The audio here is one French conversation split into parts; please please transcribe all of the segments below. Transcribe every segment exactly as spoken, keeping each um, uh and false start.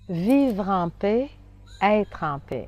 Vivre en paix, être en paix.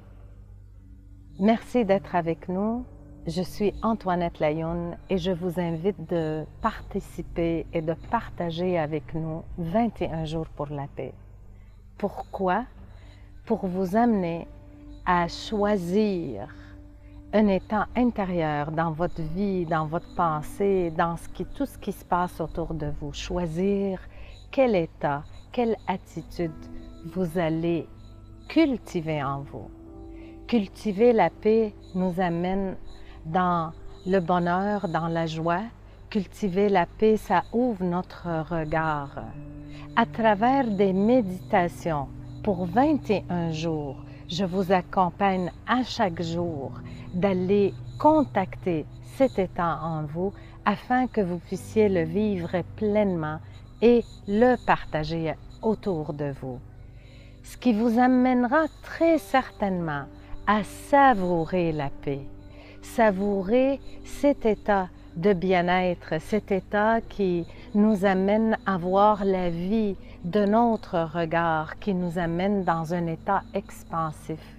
Merci d'être avec nous. Je suis Antoinette Layoun et je vous invite de participer et de partager avec nous vingt et un jours pour la paix. Pourquoi? Pour vous amener à choisir un état intérieur dans votre vie, dans votre pensée, dans ce qui, tout ce qui se passe autour de vous. Choisir quel état, quelle attitude vous allez cultiver en vous. Cultiver la paix nous amène dans le bonheur, dans la joie. Cultiver la paix, ça ouvre notre regard. À travers des méditations pour vingt et un jours, je vous accompagne à chaque jour d'aller contacter cet état en vous afin que vous puissiez le vivre pleinement et le partager autour de vous. Ce qui vous amènera très certainement à savourer la paix, savourer cet état de bien-être, cet état qui nous amène à voir la vie d'un autre regard, qui nous amène dans un état expansif.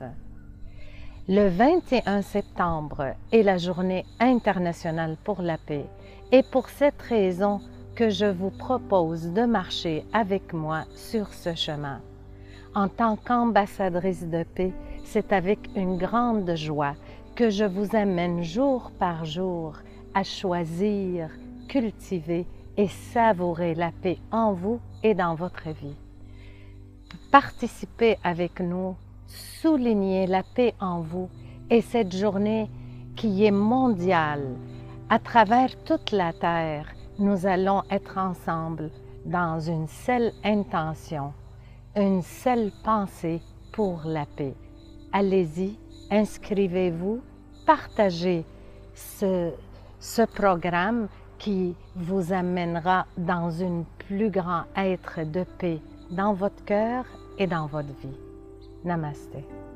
Le vingt et un septembre est la journée internationale pour la paix et pour cette raison que je vous propose de marcher avec moi sur ce chemin. En tant qu'ambassadrice de paix, c'est avec une grande joie que je vous amène jour par jour à choisir, cultiver et savourer la paix en vous et dans votre vie. Participez avec nous, soulignez la paix en vous et cette journée qui est mondiale. À travers toute la terre, nous allons être ensemble dans une seule intention, une seule pensée pour la paix. Allez-y, inscrivez-vous, partagez ce, ce programme qui vous amènera dans un plus grand être de paix dans votre cœur et dans votre vie. Namasté.